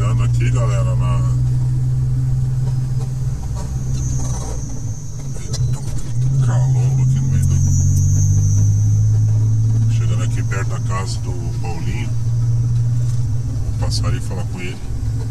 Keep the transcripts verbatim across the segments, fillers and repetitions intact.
chegando aqui, galera, na... Eita, um calombo aqui no meio do... Chegando aqui perto da casa do Paulinho. Vou passar ali e falar com ele.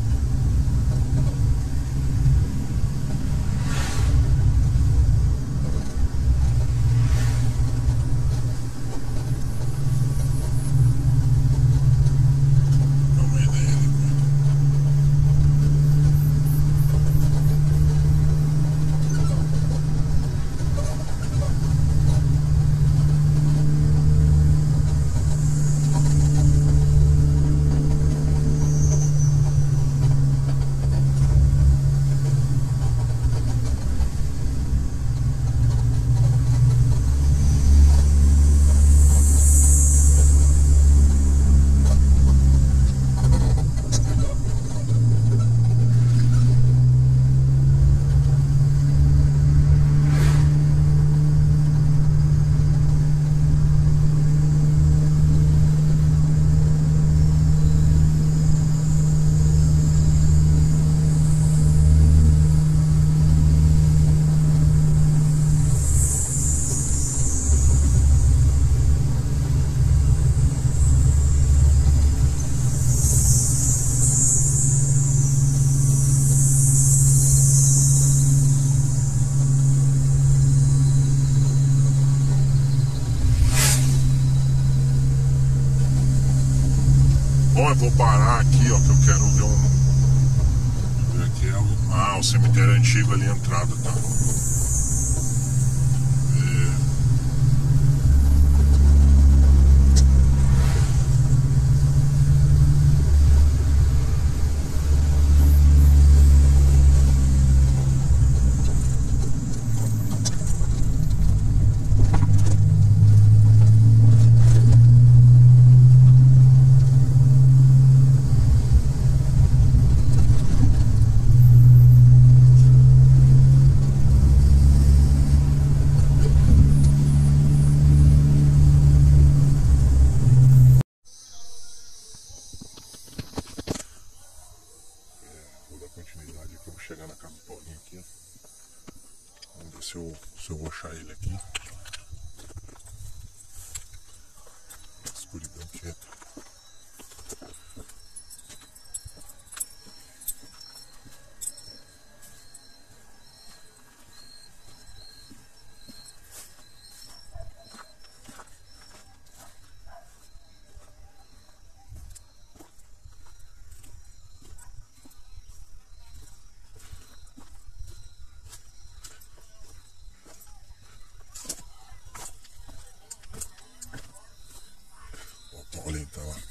Bom, eu vou parar aqui, ó, que eu quero ver um... Ver aqui é o... Ah, o cemitério antigo ali, a entrada, tá? É... continuidade aqui, eu vou chegar na casa do Paulinho aqui, ó. Vamos ver se eu, se eu vou achar ele aqui. Escuridão quieta. Olha então, ó.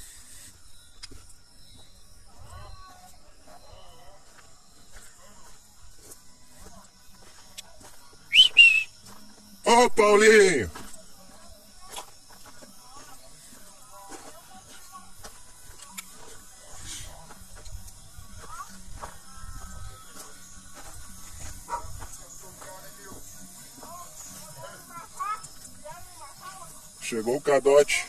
Ô, Paulinho! Chegou o cadote.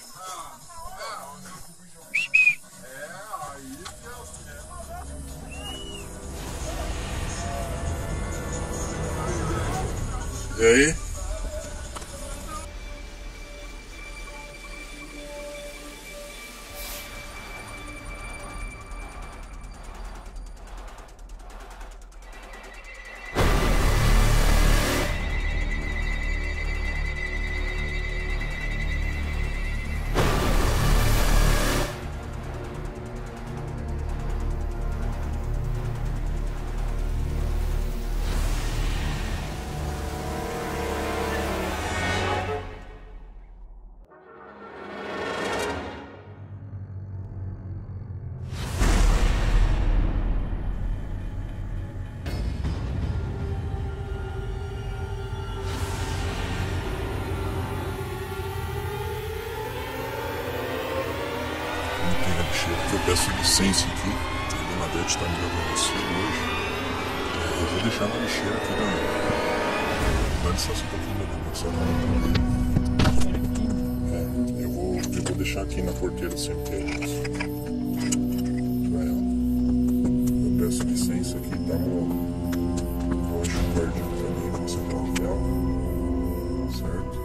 E aí? Eu peço licença aqui, a Dona Beth está me dando um auxílio hoje. É, eu vou deixar na lixeira aqui da... Dá licença um pouquinho, né? É, eu vou, eu vou deixar aqui na porteira sem ter. Pra ela. vamos dar um guardinho também para você dar uma vela, certo?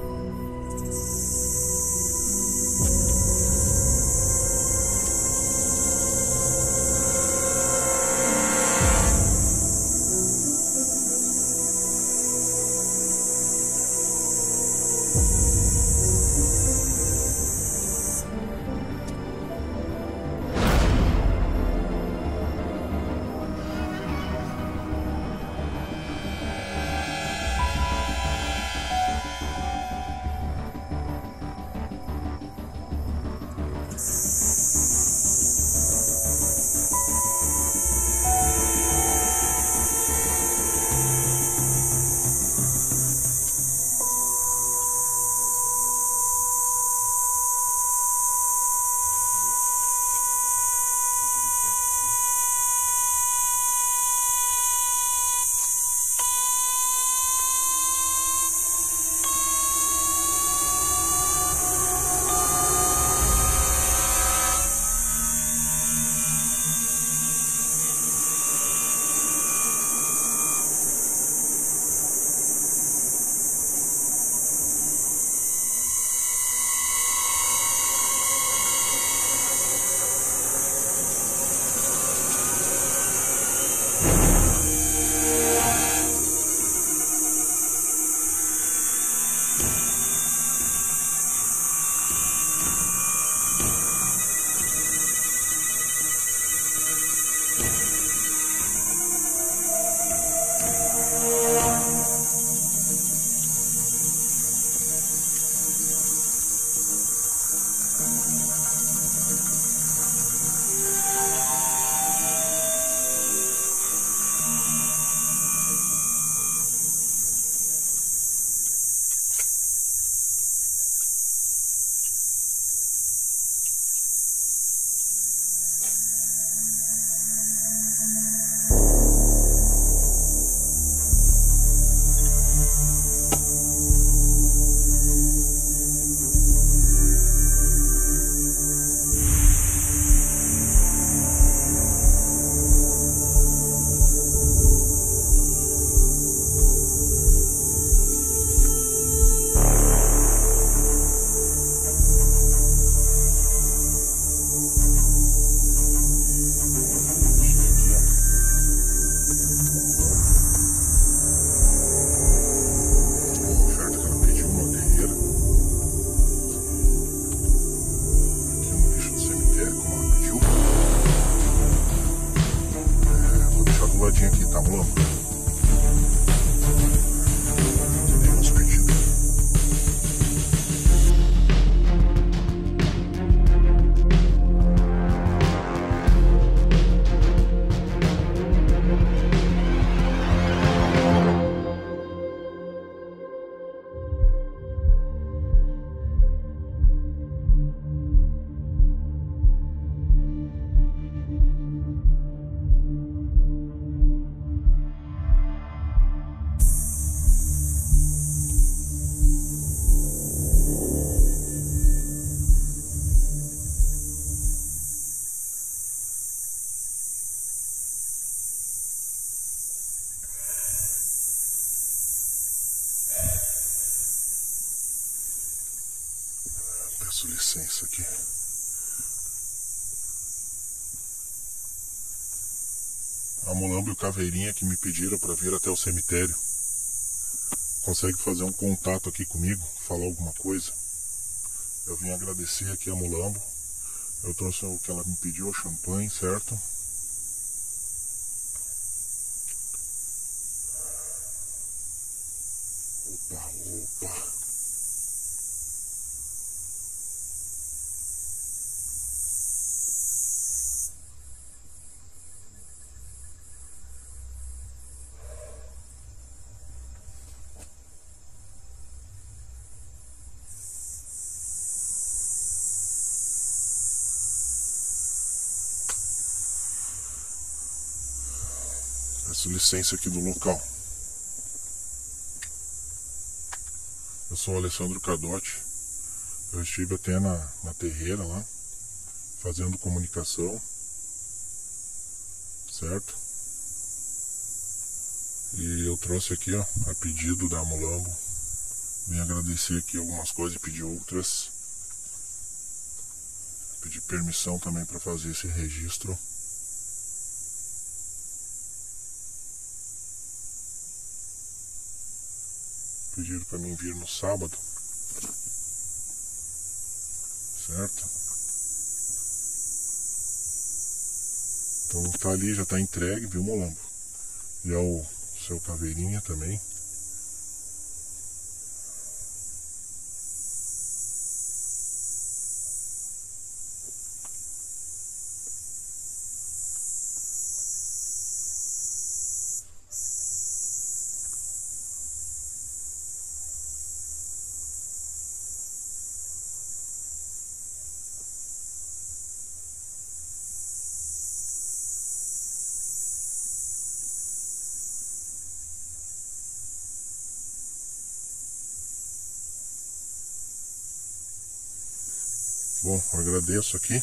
Aqui, tá bom? Temos perdido. Peço licença aqui. A Mulambo e o Caveirinha que me pediram para vir até o cemitério. Consegue fazer um contato aqui comigo, falar alguma coisa? Eu vim agradecer aqui a Mulambo. Eu trouxe o que ela me pediu, o champanhe, certo? Opa, opa. Peço licença aqui do local. Eu sou o Alessandro Cadotti. Eu estive até na, na terreira lá, fazendo comunicação, certo? E eu trouxe aqui, ó, a pedido da Mulambo. Vim agradecer aqui algumas coisas e pedir outras. Pedir permissão também para fazer esse registro. Pediram para mim vir no sábado. Certo? Então tá ali, já tá entregue, viu, Mulambo? E é o seu caveirinha também. Bom, agradeço aqui.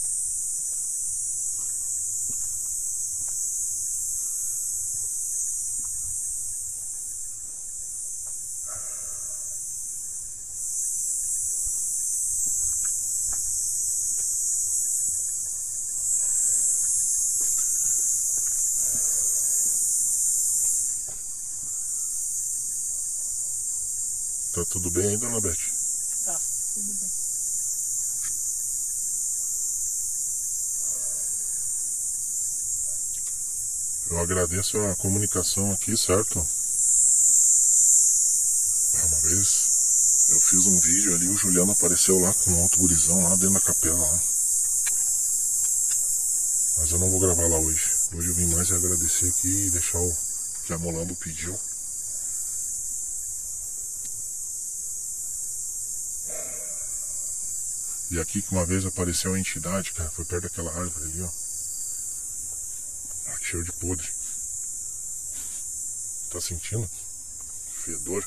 Tá tudo bem aí, dona Beth? Tá, tudo bem. Eu agradeço a comunicação aqui, certo? Uma vez eu fiz um vídeo ali, o Juliano apareceu lá com um outro gurizão lá dentro da capela lá. Mas eu não vou gravar lá hoje. Hoje eu vim mais agradecer aqui e deixar o que a Mulambo pediu. E aqui que uma vez apareceu uma entidade, cara, foi perto daquela árvore ali, ó. Ah, cheiro de podre. Tá sentindo? Fedor.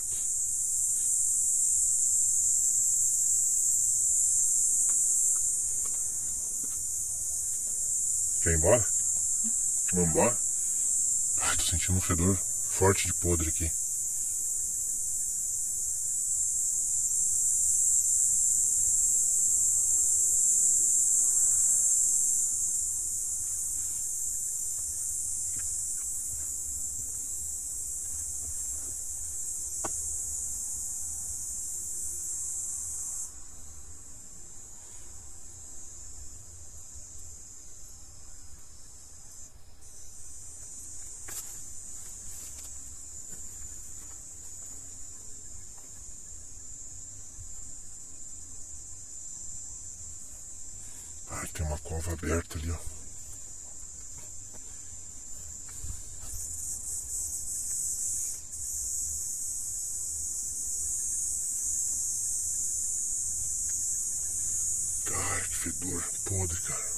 Quer ir embora? Vamos embora? Ai, tô sentindo um fedor forte de podre aqui. Ai, tem uma cova aberta ali, ó. Cara, que fedor podre, cara.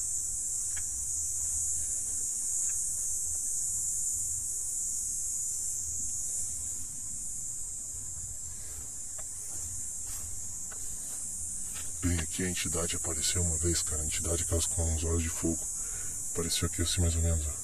Bem aqui a entidade apareceu uma vez, cara. A entidade aquelas com uns olhos de fogo. Apareceu aqui assim mais ou menos, ó.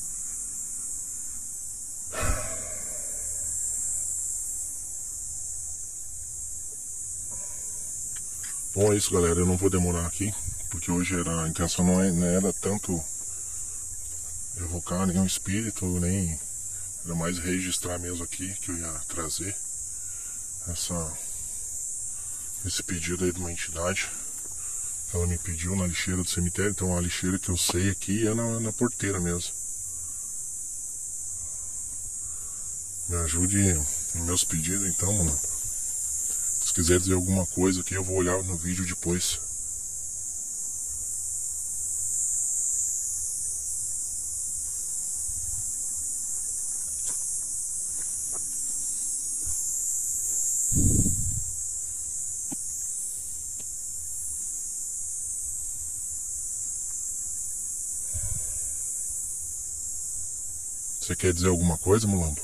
Bom, é isso, galera. Eu não vou demorar aqui, porque hoje era, a intenção não, é, não era tanto evocar nenhum espírito, nem era mais registrar mesmo aqui que eu ia trazer essa, esse pedido aí de uma entidade. Ela me pediu na lixeira do cemitério, então a lixeira que eu sei aqui é na, na porteira mesmo. Me ajude em meus pedidos então, mano. Se quiser dizer alguma coisa aqui, eu vou olhar no vídeo depois. Você quer dizer alguma coisa, Mulambo?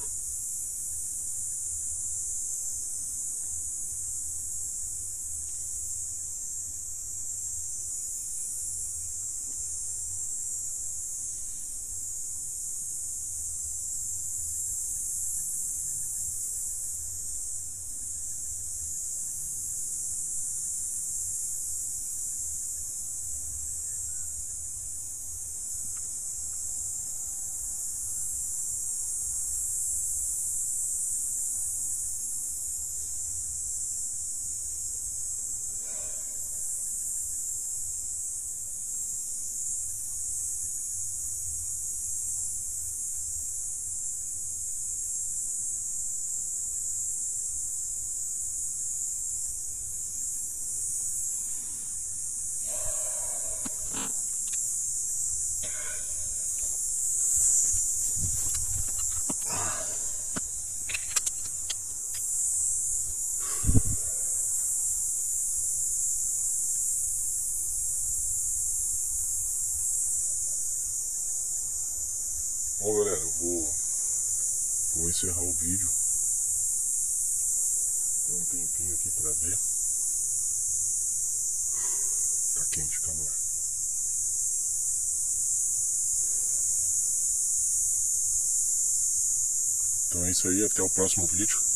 Bom, galera, eu vou, vou encerrar o vídeo. Tem um tempinho aqui pra ver. Tá quente, calma. Então é isso aí, até o próximo vídeo.